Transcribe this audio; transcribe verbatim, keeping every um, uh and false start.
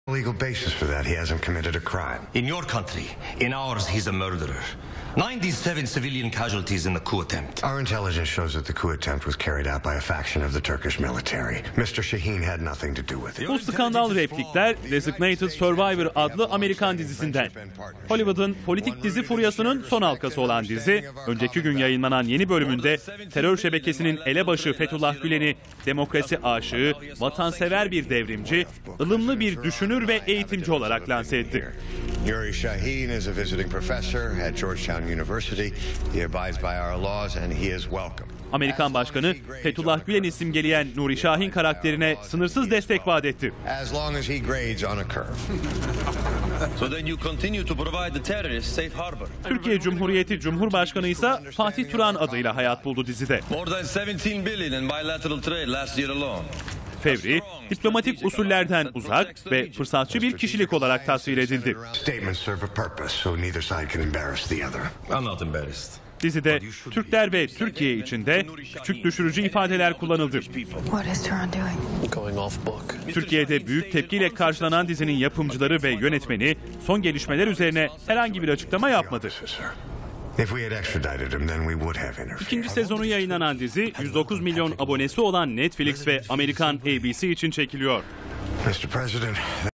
Legal basis for that. He hasn't committed a crime. In your country, in ours, he's a murderer. ninety-seven civilian casualties in the coup attempt. Our intelligence shows that the coup attempt was carried out by a faction of the Turkish military. Mister Shaheen had nothing to do with it. Bu skandal replikler Designated Survivor adlı Amerikan dizisinden. Hollywood'un politik dizi furyasının son halkası olan dizi, önceki gün yayınlanan yeni bölümünde terör şebekesinin elebaşı Fethullah Gülen'i demokrasi aşığı, vatansever bir devrimci, ılımlı bir düşünür ve eğitimci olarak lanse etti. Nuri Shaheen is a visiting professor at Georgetown University. He abides by our laws and he is welcome. Amerikan Başkanı Fethullah Gülen'i simgeleyen Nuri Şahin karakterine sınırsız destek vaat etti. As long as he grades on a curve. So then you continue to provide the terrorists safe harbor. Türkiye Cumhuriyeti Cumhurbaşkanı ise Fatih Turan adıyla hayat buldu dizide. More than seventeen billion in bilateral trade last year alone. Fevri, diplomatik usullerden uzak ve fırsatçı bir kişilik olarak tasvir edildi. Statements serve a purpose, so neither side can embarrass the other. I'm not embarrassed. Dizide Türkler ve Türkiye içinde küçük düşürücü ifadeler kullanıldı. What is Turan doing? Going off book. Türkiye'de büyük tepkiyle karşılanan dizinin yapımcıları ve yönetmeni son gelişmeler üzerine herhangi bir açıklama yapmadı. İkinci sezonu yayınlanan dizi yüz dokuz milyon abonesi olan Netflix ve Amerikan A B C için çekiliyor. mister President,